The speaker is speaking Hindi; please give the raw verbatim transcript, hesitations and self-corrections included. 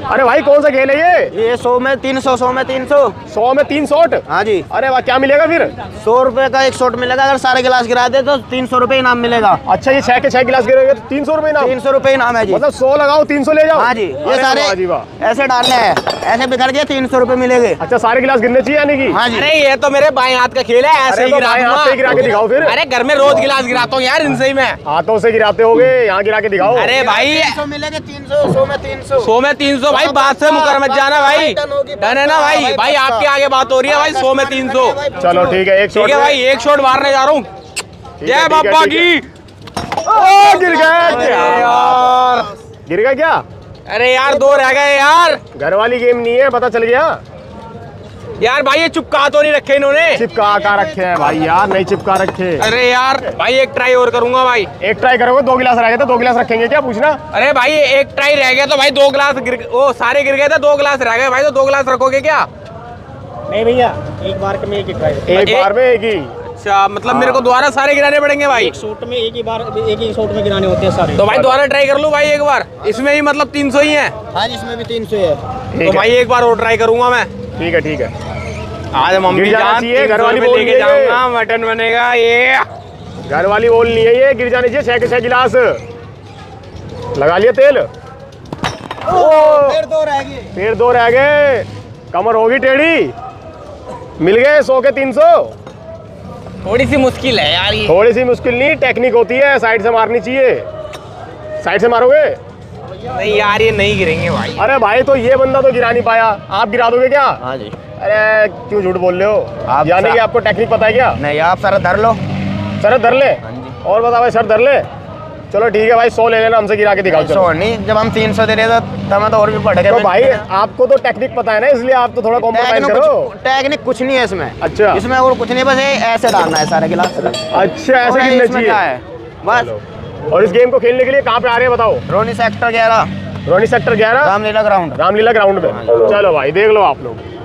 अरे भाई कौन सा खेल है ये? ये सौ में तीन सौ, सौ में तीन सौ, सौ में तीन शॉट। हाँ जी। अरे वाह, क्या मिलेगा फिर? सौ रुपए का एक शॉट मिलेगा, अगर सारे गिलास गिरा दे तो तीन सौ रुपए इनाम मिलेगा। अच्छा, ये छह के छह गिलास गिरेगा तो तीन सौ रुपए इनाम? तीन सौ रुपए इनाम है जी। मतलब सौ लगाओ तीन सौ ले जाओ। हाँ जी, ये सारे ऐसे डालने हैं, ऐसे बिखर के तीन सौ रुपए मिलेंगे। अच्छा, सारे गिलास गिरने चाहिए यानी कि? हाँ जी। अरे ये तो मेरे बाएं हाथ का खेल है, ऐसे ही गिरा हाथ से गिरा के दिखाओ फिर। अरे घर में रोज गिलास गिराता हूँ यार इनसे ही मैं। हाथों से गिराते होगे, यहाँ गिरा के दिखाओ। अरे भाई सौ मिलेंगे, तीन सौ, सौ में तीन सौ, सौ में तीन सौ। भाई बात से मुकर मत जाना भाई, डन है ना भाई? भाई आपके आगे बात हो रही है भाई, सौ में तीन सौ। चलो ठीक है, एक ठीक है भाई, एक शॉट मारने जा रहा हूँ। जय बाबा की। गिर गया यार, गिर गया क्या? अरे यार दो रह गए यार। घर वाली गेम नहीं है, पता चल गया यार भाई ये चिपका तो नहीं रखे इन्होंने? चिपका का रखे हैं भाई यार, नहीं चिपका रखे। अरे यार भाई एक ट्राई और करूंगा भाई। एक ट्राई करोगे? दो गिलास रह गए तो दो गिलास रखेंगे क्या, पूछना? अरे भाई एक ट्राई रह गया तो भाई दो गिलास गिर, ओ सारे गिर गए थे, दो गिलास रह गए भाई, तो दो गिलास रखोगे क्या? नहीं भैया, एक बार में एक ही ट्राई। एक बार में एक ही? अच्छा, मतलब मेरे को दोबारा सारे गिराने पड़ेंगे भाई? एक शॉट में एक ही बार, एक ही शॉट में गिराने होते हैं सारे। तो भाई दोबारा ट्राई कर लूं भाई एक बार? इसमें ही मतलब तीन सौ ही है? हाँ जी, इसमें भी तीन सौ है। तो भाई एक बार और ट्राई करूंगा मैं। ठीक है ठीक है। आज मम्मी जान घर वाली बोल लेके जाऊंगा, मटन बनेगा ये। घर वाली बोल नहीं है ये, गिर जानी चाहिए। छह के छह गिलास लगा लिया तेल। फिर दो रह गए, फिर दो रह गए, कमर होगी टेढ़ी। मिल गए सौ के तीन सौ। थोड़ी सी मुश्किल है यार ये। थोड़ी सी मुश्किल नहीं, टेक्निक होती है, साइड से मारनी चाहिए। साइड से मारोगे? नहीं यार ये नहीं गिरेंगे भाई। अरे भाई तो ये बंदा तो गिरा नहीं पाया, आप गिरा दोगे क्या? हाँ जी। अरे क्यों झूठ बोल रहे हो आप? यानी कि आपको टेक्निक पता है क्या? नहीं, आप सर धर लो। सर धर ले? हाँ जी। और बता भाई, सर धर ले। चलो ठीक है भाई, सौ ले लेना, हमसे गिरा के दिखाओ। सौ नहीं, जब हम तीन सौ दे रहे थे तब तो और भी बढ़ गए। तो भाई आपको तो टेक्निक पता है ना, इसलिए आप तो थोड़ा कॉम्प्रोमाइज करो। टेक्निक कुछ नहीं है इसमें। अच्छा, इसमें और कुछ नहीं, बस ऐसे डालना है सारे गिलास। अच्छा, ऐसे गिरना चाहिए बस। और इस गेम को खेलने के लिए कहाँ पे आ रहे हैं बताओ? रोनी सेक्टर ग्यारह, रोनी सेक्टर ग्यारह, रामलीला ग्राउंड। रामलीला ग्राउंड पे। चलो भाई देख लो आप लोग।